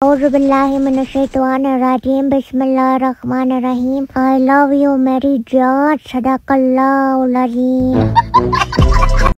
औज़ुबिल्लाहिमिनश्शैतानिर्रजीम बिस्मिल्लाहिर्रहमानिर्रहीम। I love you मेरी जान, सदाकल्लाहुल अज़ीम।